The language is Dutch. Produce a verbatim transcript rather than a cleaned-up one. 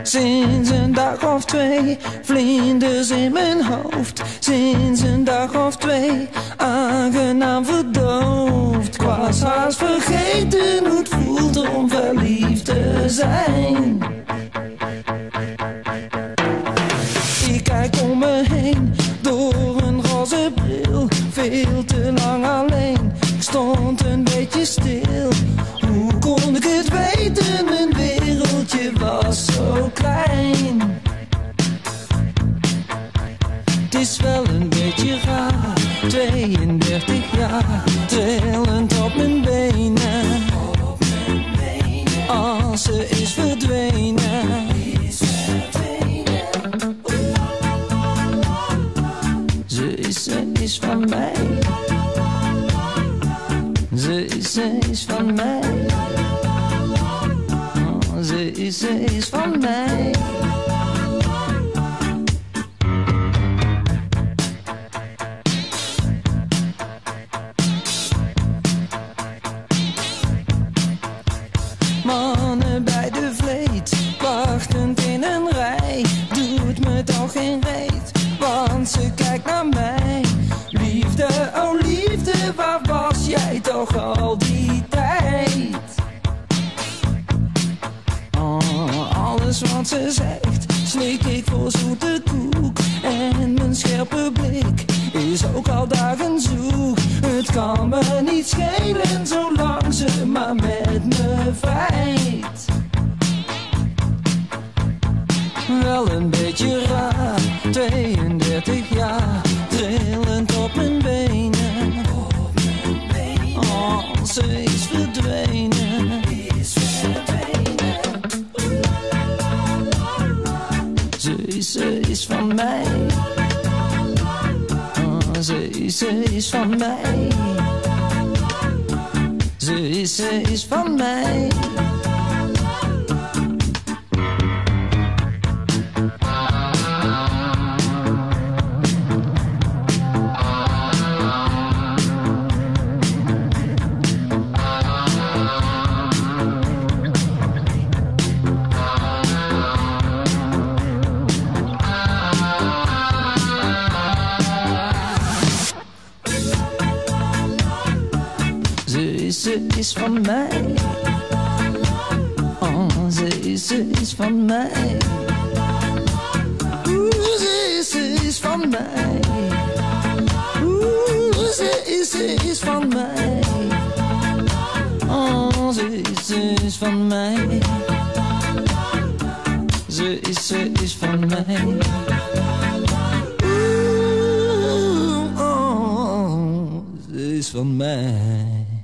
Sinds een dag of twee, vlinders in mijn hoofd. Sinds een dag of twee, aangenaam verdoofd. Ik was haast vergeten hoe het voelt om verliefd te zijn. Ik kijk om me heen, door een roze bril. Veel te lang alleen, ik stond een beetje stil. Hoe kon ik het weten, mijn wereldje was zo klein. Het is wel een beetje raar, tweeëndertig jaar, trillend op mijn benen. Als ze is verdwenen. Ze is, ze is van mij. Ze is, ze is van mij. Oh, ze is, ze is van mij. Mannen bij de vleet, wachtend in een rij, doet me toch geen reet, want ze kijkt naar mij. Liefde, oh liefde, waar was jij toch al die tijd? Oh, alles wat ze zegt, slik ik voor zoete koek. En mijn scherpe blik is ook al dagen zoek. Het kan me niet schelen, zolang ze maar met me vrijt. Wel een beetje raar, tweeëndertig jaar, trillend op mijn benen. Oh, ze is verdwenen. Ze is, ze is van mij. Oh, ze is, ze is van mij. Ze is, ze is van mij. Ze is van mij. Oh, ze is, ze is van mij. Oeh, ze is, ze is van mij. Oeh, ze is, ze is van mij. Oh, ze is, ze is van mij. Ze is, ze is van mij. Oeh, oh, ze is van mij.